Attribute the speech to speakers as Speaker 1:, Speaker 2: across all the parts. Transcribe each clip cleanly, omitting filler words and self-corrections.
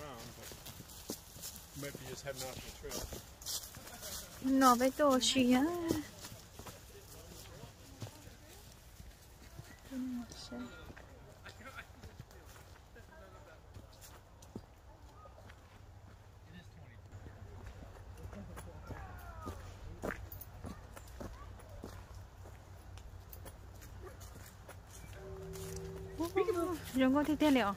Speaker 1: around, but might be just heading off the trail.
Speaker 2: Nó với tổ xí á. Dùng có thể liệu.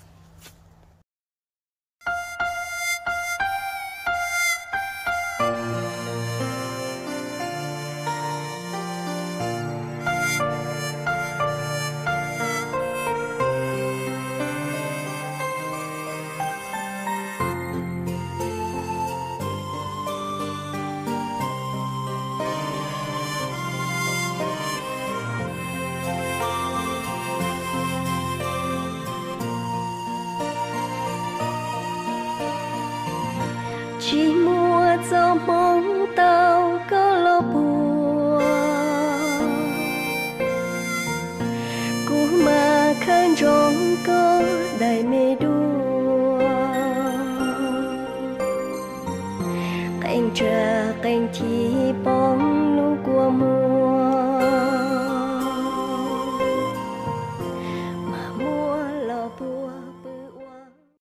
Speaker 3: chỉ mùa gió mong tao có lo buồn cú mà khăn rong có đầy mê đua cành trà cành thì bóng